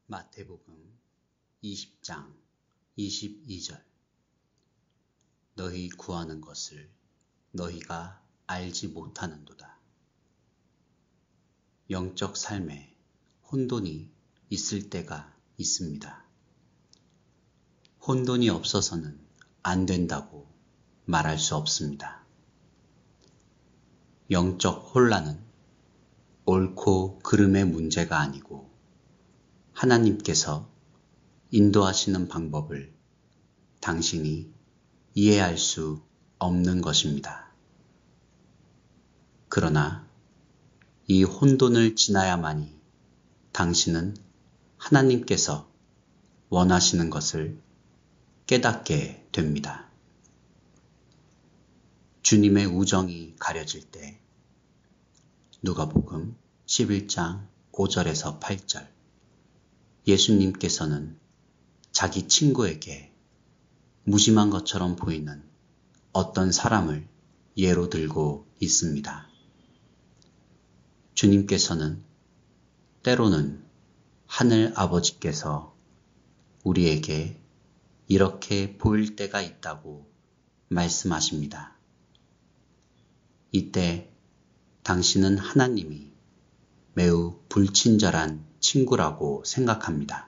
마태복음 20장 22절 너희 구하는 것을 너희가 알지 못하는도다. 영적 삶에 혼돈이 있을 때가 있습니다. 혼돈이 없어서는 안 된다고 말할 수 없습니다. 영적 혼란은 옳고 그름의 문제가 아니고 하나님께서 인도하시는 방법을 당신이 이해할 수 없는 것입니다. 그러나 이 혼돈을 지나야만이 당신은 하나님께서 원하시는 것을 깨닫게 됩니다. 주님의 우정이 가려질 때 누가복음 11장 5절에서 8절 예수님께서는 자기 친구에게 무심한 것처럼 보이는 어떤 사람을 예로 들고 있습니다. 주님께서는 때로는 하늘 아버지께서 우리에게 이렇게 보일 때가 있다고 말씀하십니다. 이때 당신은 하나님이 매우 불친절한 친구라고 생각합니다.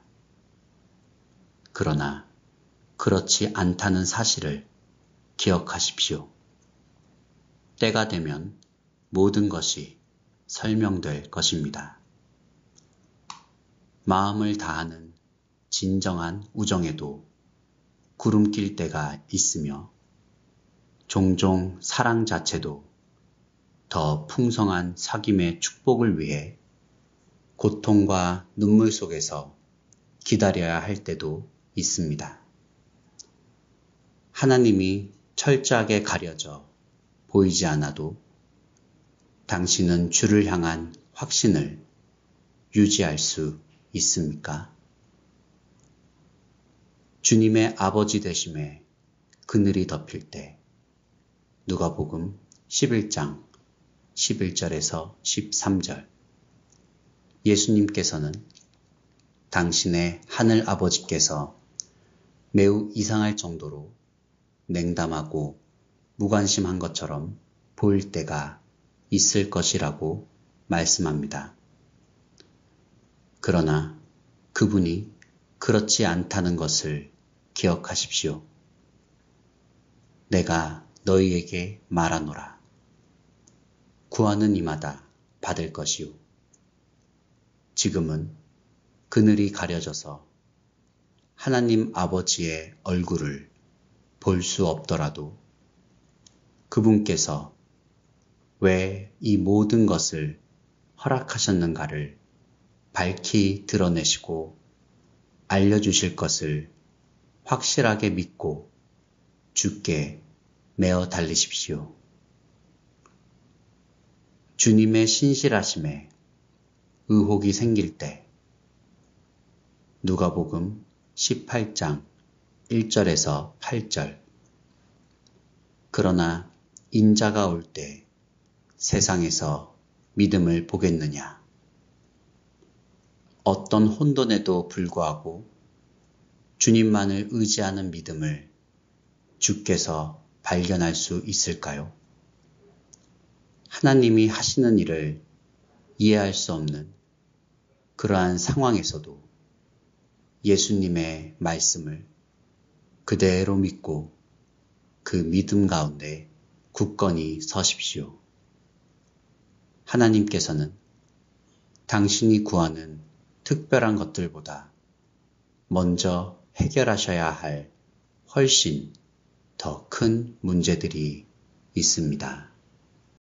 그러나 그렇지 않다는 사실을 기억하십시오. 때가 되면 모든 것이 설명될 것입니다. 마음을 다하는 진정한 우정에도 구름 낄 때가 있으며 종종 사랑 자체도 더 풍성한 사귐의 축복을 위해 고통과 눈물 속에서 기다려야 할 때도 있습니다. 하나님이 철저하게 가려져 보이지 않아도 당신은 주를 향한 확신을 유지할 수 있습니까? 주님의 아버지 되심에 그늘이 덮일 때 누가복음 11장 11절에서 13절 예수님께서는 당신의 하늘 아버지께서 매우 이상할 정도로 냉담하고 무관심한 것처럼 보일 때가 있을 것이라고 말씀합니다. 그러나 그분이 그렇지 않다는 것을 기억하십시오. 내가 너희에게 말하노라. 구하는 이마다 받을 것이요. 지금은 그늘이 가려져서 하나님 아버지의 얼굴을 볼 수 없더라도 그분께서 왜 이 모든 것을 허락하셨는가를 밝히 드러내시고 알려주실 것을 확실하게 믿고 주께 메어 달리십시오. 주님의 신실하심에 의혹이 생길 때 누가복음 18장 1절에서 8절 그러나 인자가 올 때 세상에서 믿음을 보겠느냐. 어떤 혼돈에도 불구하고 주님만을 의지하는 믿음을 주께서 발견할 수 있을까요? 하나님이 하시는 일을 이해할 수 없는 그러한 상황에서도 예수님의 말씀을 그대로 믿고 그 믿음 가운데 굳건히 서십시오. 하나님께서는 당신이 구하는 특별한 것들보다 먼저 해결하셔야 할 훨씬 더 큰 문제들이 있습니다.